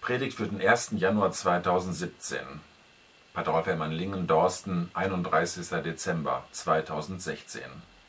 Predigt für den 1. Januar 2017. Pater Rolf Hermann Lingen, Dorsten, 31. Dezember 2016.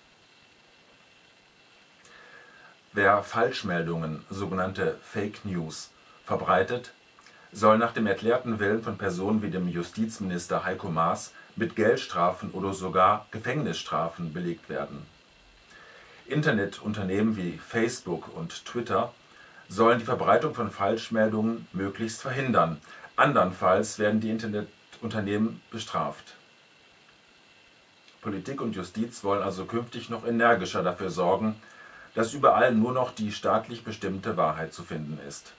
Wer Falschmeldungen, sogenannte Fake News, verbreitet, soll nach dem erklärten Willen von Personen wie dem Justizminister Heiko Maas mit Geldstrafen oder sogar Gefängnisstrafen belegt werden. Internetunternehmen wie Facebook und Twitter sollen die Verbreitung von Falschmeldungen möglichst verhindern. Andernfalls werden die Internetunternehmen bestraft. Politik und Justiz wollen also künftig noch energischer dafür sorgen, dass überall nur noch die staatlich bestimmte Wahrheit zu finden ist.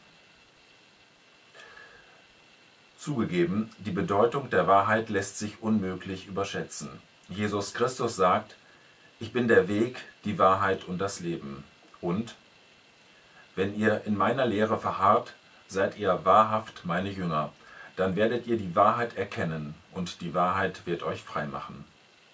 Zugegeben, die Bedeutung der Wahrheit lässt sich unmöglich überschätzen. Jesus Christus sagt: Ich bin der Weg, die Wahrheit und das Leben. Und: Wenn ihr in meiner Lehre verharrt, seid ihr wahrhaft meine Jünger. Dann werdet ihr die Wahrheit erkennen und die Wahrheit wird euch frei machen.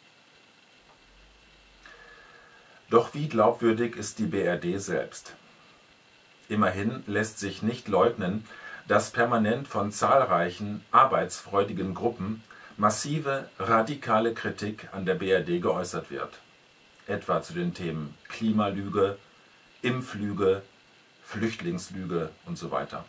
Doch wie glaubwürdig ist die BRD selbst? Immerhin lässt sich nicht leugnen, dass permanent von zahlreichen arbeitsfreudigen Gruppen massive, radikale Kritik an der BRD geäußert wird. Etwa zu den Themen Klimalüge, Impflüge, Flüchtlingslüge und so weiter.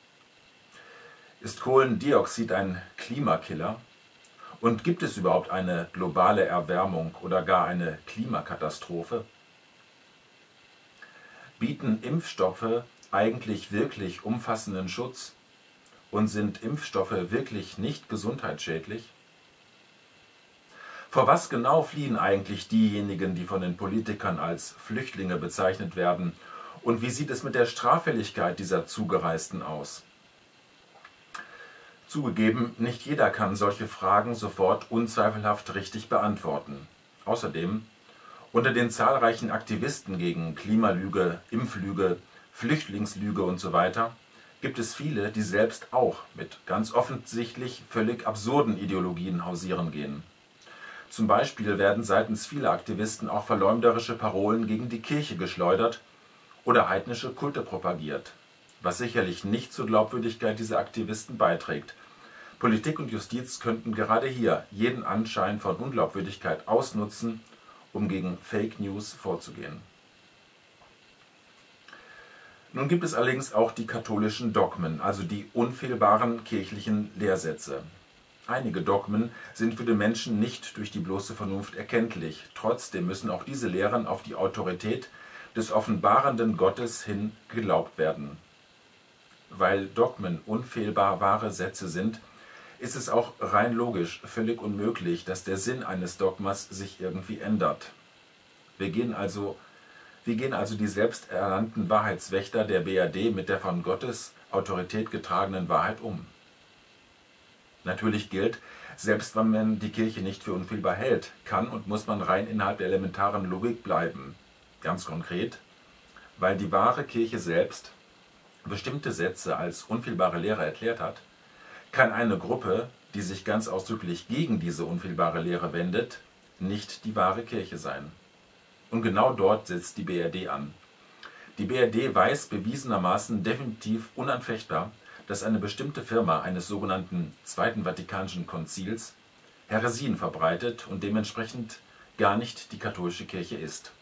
Ist Kohlendioxid ein Klimakiller? Und gibt es überhaupt eine globale Erwärmung oder gar eine Klimakatastrophe? Bieten Impfstoffe eigentlich wirklich umfassenden Schutz? Und sind Impfstoffe wirklich nicht gesundheitsschädlich? Vor was genau fliehen eigentlich diejenigen, die von den Politikern als Flüchtlinge bezeichnet werden? Und wie sieht es mit der Straffälligkeit dieser Zugereisten aus? Zugegeben, nicht jeder kann solche Fragen sofort unzweifelhaft richtig beantworten. Außerdem, unter den zahlreichen Aktivisten gegen Klimalüge, Impflüge, Flüchtlingslüge usw. gibt es viele, die selbst auch mit ganz offensichtlich völlig absurden Ideologien hausieren gehen. Zum Beispiel werden seitens vieler Aktivisten auch verleumderische Parolen gegen die Kirche geschleudert oder heidnische Kulte propagiert, was sicherlich nicht zur Glaubwürdigkeit dieser Aktivisten beiträgt. Politik und Justiz könnten gerade hier jeden Anschein von Unglaubwürdigkeit ausnutzen, um gegen Fake News vorzugehen. Nun gibt es allerdings auch die katholischen Dogmen, also die unfehlbaren kirchlichen Lehrsätze. Einige Dogmen sind für den Menschen nicht durch die bloße Vernunft erkenntlich. Trotzdem müssen auch diese Lehren auf die Autorität des offenbarenden Gottes hin geglaubt werden. Weil Dogmen unfehlbar wahre Sätze sind, ist es auch rein logisch völlig unmöglich, dass der Sinn eines Dogmas sich irgendwie ändert. Wie gehen also die selbsternannten Wahrheitswächter der BRD mit der von Gottes Autorität getragenen Wahrheit um? Natürlich gilt, selbst wenn man die Kirche nicht für unfehlbar hält, kann und muss man rein innerhalb der elementaren Logik bleiben. Ganz konkret, weil die wahre Kirche selbst bestimmte Sätze als unfehlbare Lehre erklärt hat, kann eine Gruppe, die sich ganz ausdrücklich gegen diese unfehlbare Lehre wendet, nicht die wahre Kirche sein. Und genau dort setzt die BRD an. Die BRD weiß bewiesenermaßen definitiv unanfechtbar, dass eine bestimmte Firma eines sogenannten Zweiten Vatikanischen Konzils Häresien verbreitet und dementsprechend gar nicht die katholische Kirche ist.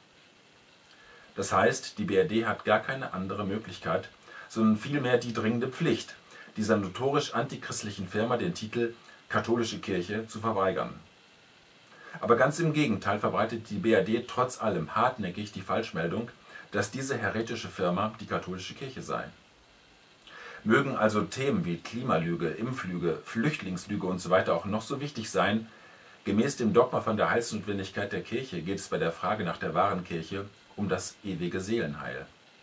Das heißt, die BRD hat gar keine andere Möglichkeit, sondern vielmehr die dringende Pflicht, dieser notorisch antichristlichen Firma den Titel katholische Kirche zu verweigern. Aber ganz im Gegenteil verbreitet die BRD trotz allem hartnäckig die Falschmeldung, dass diese häretische Firma die katholische Kirche sei. Mögen also Themen wie Klimalüge, Impflüge, Flüchtlingslüge usw. auch noch so wichtig sein, gemäß dem Dogma von der Heilsnotwendigkeit der Kirche geht es bei der Frage nach der wahren Kirche um das ewige Seelenheil.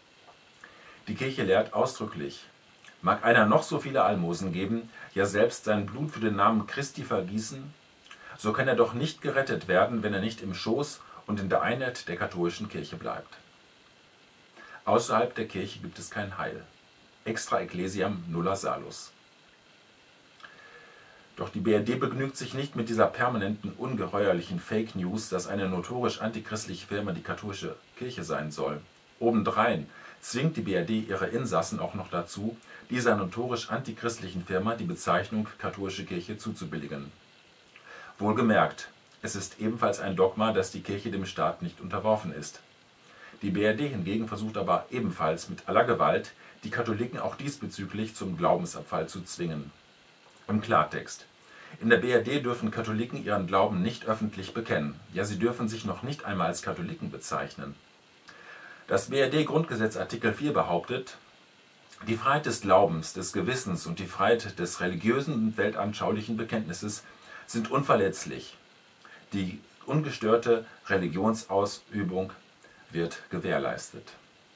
Die Kirche lehrt ausdrücklich: Mag einer noch so viele Almosen geben, ja selbst sein Blut für den Namen Christi vergießen, so kann er doch nicht gerettet werden, wenn er nicht im Schoß und in der Einheit der katholischen Kirche bleibt. Außerhalb der Kirche gibt es kein Heil. Extra ecclesiam nulla salus. Doch die BRD begnügt sich nicht mit dieser permanenten, ungeheuerlichen Fake News, dass eine notorisch antichristliche Firma die katholische Kirche sein soll. Obendrein zwingt die BRD ihre Insassen auch noch dazu, dieser notorisch antichristlichen Firma die Bezeichnung katholische Kirche zuzubilligen. Wohlgemerkt, es ist ebenfalls ein Dogma, dass die Kirche dem Staat nicht unterworfen ist. Die BRD hingegen versucht aber ebenfalls mit aller Gewalt, die Katholiken auch diesbezüglich zum Glaubensabfall zu zwingen. Im Klartext: In der BRD dürfen Katholiken ihren Glauben nicht öffentlich bekennen. Ja, sie dürfen sich noch nicht einmal als Katholiken bezeichnen. Das BRD-Grundgesetz Artikel 4 behauptet: Die Freiheit des Glaubens, des Gewissens und die Freiheit des religiösen und weltanschaulichen Bekenntnisses sind unverletzlich. Die ungestörte Religionsausübung wird gewährleistet.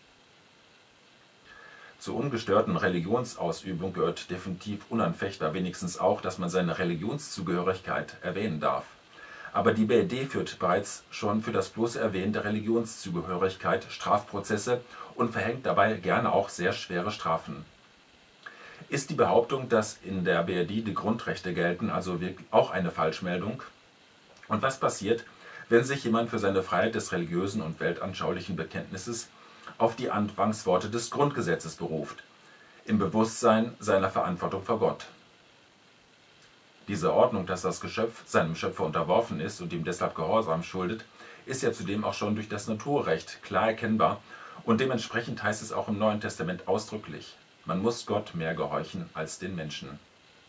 Zur ungestörten Religionsausübung gehört definitiv unanfechtbar wenigstens auch, dass man seine Religionszugehörigkeit erwähnen darf. Aber die BRD führt bereits schon für das bloße Erwähnen der Religionszugehörigkeit Strafprozesse und verhängt dabei gerne auch sehr schwere Strafen. Ist die Behauptung, dass in der BRD die Grundrechte gelten, also wirklich auch eine Falschmeldung? Und was passiert, wenn sich jemand für seine Freiheit des religiösen und weltanschaulichen Bekenntnisses auf die Anfangsworte des Grundgesetzes beruft, im Bewusstsein seiner Verantwortung vor Gott? Diese Ordnung, dass das Geschöpf seinem Schöpfer unterworfen ist und ihm deshalb Gehorsam schuldet, ist ja zudem auch schon durch das Naturrecht klar erkennbar und dementsprechend heißt es auch im Neuen Testament ausdrücklich: Man muss Gott mehr gehorchen als den Menschen.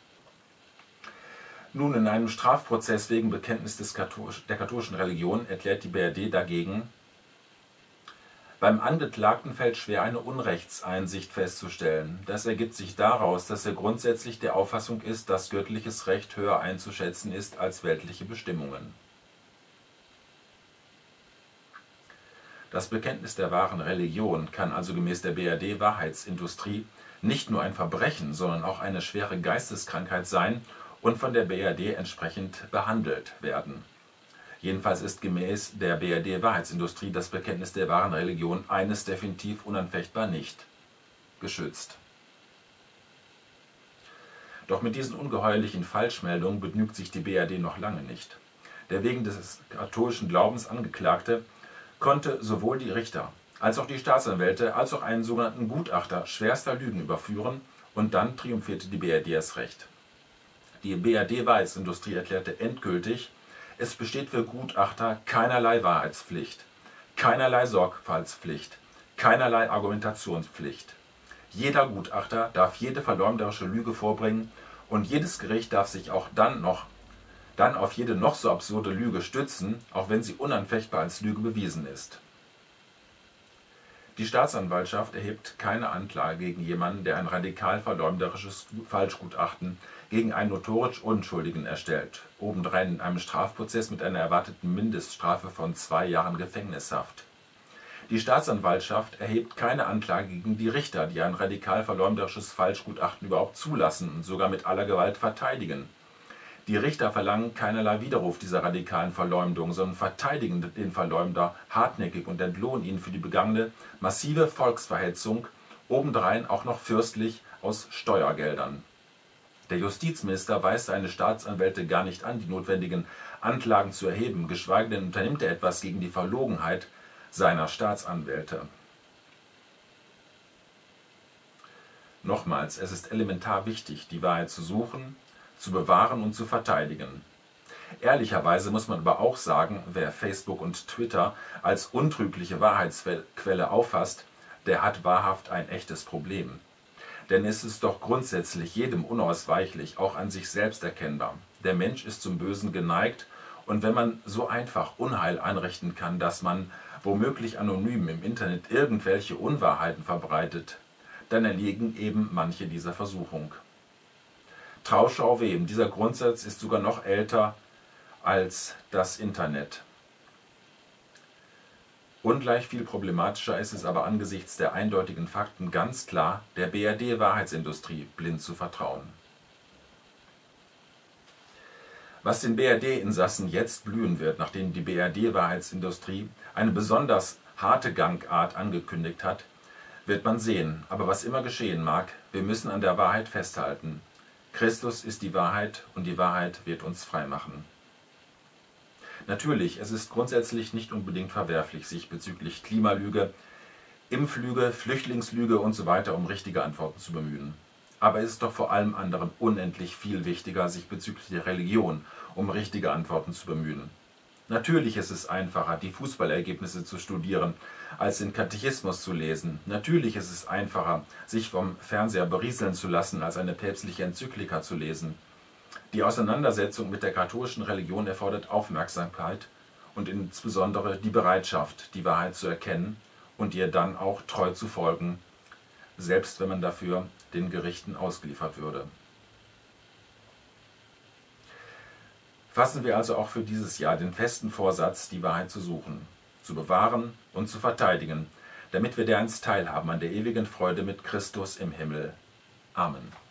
Nun, in einem Strafprozess wegen Bekenntnis der katholischen Religion erklärt die BRD dagegen: Beim Angeklagten fällt schwer eine Unrechtseinsicht festzustellen. Das ergibt sich daraus, dass er grundsätzlich der Auffassung ist, dass göttliches Recht höher einzuschätzen ist als weltliche Bestimmungen. Das Bekenntnis der wahren Religion kann also gemäß der BRD-Wahrheitsindustrie nicht nur ein Verbrechen, sondern auch eine schwere Geisteskrankheit sein und von der BRD entsprechend behandelt werden. Jedenfalls ist gemäß der BRD-Wahrheitsindustrie das Bekenntnis der wahren Religion eines definitiv unanfechtbar nicht: geschützt. Doch mit diesen ungeheuerlichen Falschmeldungen begnügt sich die BRD noch lange nicht. Der wegen des katholischen Glaubens Angeklagte konnte sowohl die Richter als auch die Staatsanwälte als auch einen sogenannten Gutachter schwerster Lügen überführen, und dann triumphierte die BRD erst recht. Die BRD-Wahrheitsindustrie erklärte endgültig: Es besteht für Gutachter keinerlei Wahrheitspflicht, keinerlei Sorgfaltspflicht, keinerlei Argumentationspflicht. Jeder Gutachter darf jede verleumderische Lüge vorbringen und jedes Gericht darf sich auch dann auf jede noch so absurde Lüge stützen, auch wenn sie unanfechtbar als Lüge bewiesen ist. Die Staatsanwaltschaft erhebt keine Anklage gegen jemanden, der ein radikal verleumderisches Falschgutachten gegen einen notorisch Unschuldigen erstellt, obendrein in einem Strafprozess mit einer erwarteten Mindeststrafe von 2 Jahren Gefängnishaft. Die Staatsanwaltschaft erhebt keine Anklage gegen die Richter, die ein radikal verleumderisches Falschgutachten überhaupt zulassen und sogar mit aller Gewalt verteidigen. Die Richter verlangen keinerlei Widerruf dieser radikalen Verleumdung, sondern verteidigen den Verleumder hartnäckig und entlohnen ihn für die begangene massive Volksverhetzung, obendrein auch noch fürstlich aus Steuergeldern. Der Justizminister weist seine Staatsanwälte gar nicht an, die notwendigen Anklagen zu erheben, geschweige denn unternimmt er etwas gegen die Verlogenheit seiner Staatsanwälte. Nochmals, es ist elementar wichtig, die Wahrheit zu suchen, zu bewahren und zu verteidigen. Ehrlicherweise muss man aber auch sagen, wer Facebook und Twitter als untrügliche Wahrheitsquelle auffasst, der hat wahrhaft ein echtes Problem. Denn es ist doch grundsätzlich jedem unausweichlich, auch an sich selbst erkennbar: Der Mensch ist zum Bösen geneigt, und wenn man so einfach Unheil anrichten kann, dass man womöglich anonym im Internet irgendwelche Unwahrheiten verbreitet, dann erliegen eben manche dieser Versuchung. Trauschau wem, dieser Grundsatz ist sogar noch älter als das Internet. Ungleich viel problematischer ist es aber angesichts der eindeutigen Fakten ganz klar, der BRD-Wahrheitsindustrie blind zu vertrauen. Was den BRD-Insassen jetzt blühen wird, nachdem die BRD-Wahrheitsindustrie eine besonders harte Gangart angekündigt hat, wird man sehen. Aber was immer geschehen mag, wir müssen an der Wahrheit festhalten. Christus ist die Wahrheit und die Wahrheit wird uns frei machen. Natürlich, es ist grundsätzlich nicht unbedingt verwerflich, sich bezüglich Klimalüge Impflüge, Flüchtlingslüge und so weiter, um richtige Antworten zu bemühen. Aber es ist doch vor allem anderen unendlich viel wichtiger, sich bezüglich der Religion um richtige Antworten zu bemühen. Natürlich ist es einfacher, die Fußballergebnisse zu studieren, als den Katechismus zu lesen. Natürlich ist es einfacher, sich vom Fernseher berieseln zu lassen, als eine päpstliche Enzyklika zu lesen. Die Auseinandersetzung mit der katholischen Religion erfordert Aufmerksamkeit und insbesondere die Bereitschaft, die Wahrheit zu erkennen und ihr dann auch treu zu folgen, selbst wenn man dafür den Gerichten ausgeliefert würde. Fassen wir also auch für dieses Jahr den festen Vorsatz, die Wahrheit zu suchen, zu bewahren und zu verteidigen, damit wir dereinst teilhaben an der ewigen Freude mit Christus im Himmel. Amen.